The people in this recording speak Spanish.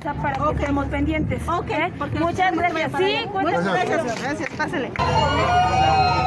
Para que estemos pendientes. Ok, Muchas gracias. Sí, muchas gracias. Gracias, pásale.